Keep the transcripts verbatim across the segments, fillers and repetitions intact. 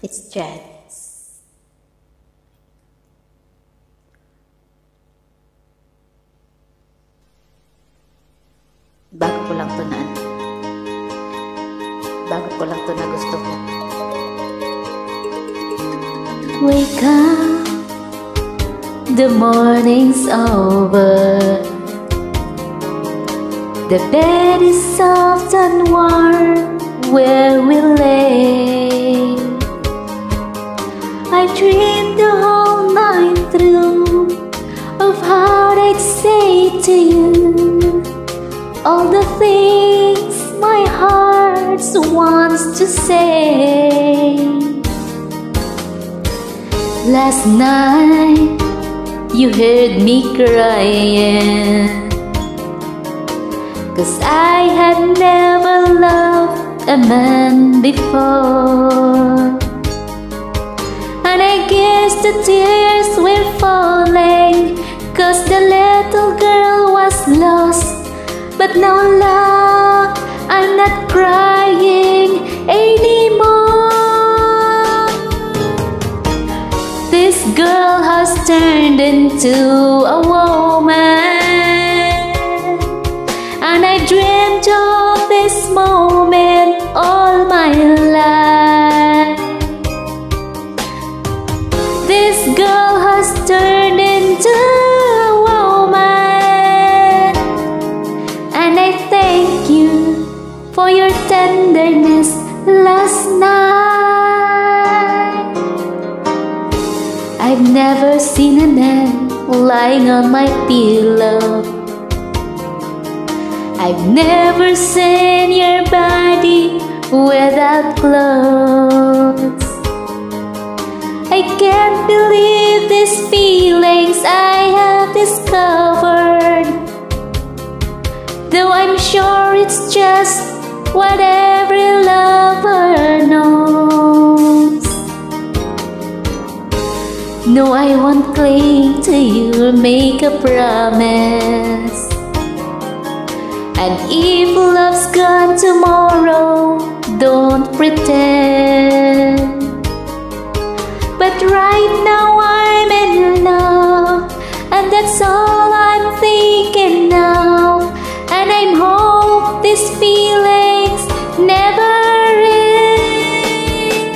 It's jazz. Bago ko lang to na Bago ko lang to na gusto ko. Wake up, the morning's over. The bed is soft and warm where we lay. I dreamed the whole night through of how I'd say to you all the things my heart wants to say. Last night you heard me crying, 'cause I had never loved a man before. And I guess the tears were falling, 'cause the little girl was lost. But now love, I'm not crying anymore. This girl has turned into a woman, and I dreamed of this moment all my life. This girl has turned into a woman, and I thank you for your tenderness last night. I've never seen a man lying on my pillow. I've never seen your body without clothes. I can't believe these feelings I have discovered, though I'm sure it's just what every lover knows. No, I won't cling to you or make a promise. And if love's gone tomorrow, don't pretend. But right now I'm in love, and that's all I'm thinking now. And I hope these feelings never end.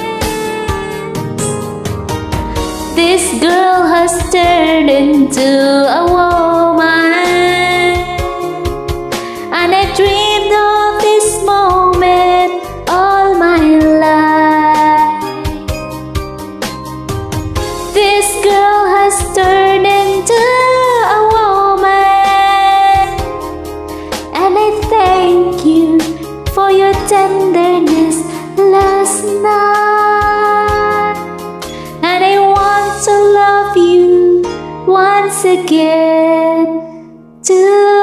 This girl has turned into a woman, and I dreamed of this moment all my life. This girl has turned into a woman, and I thank you for your tenderness last night. And I want to love you once again too.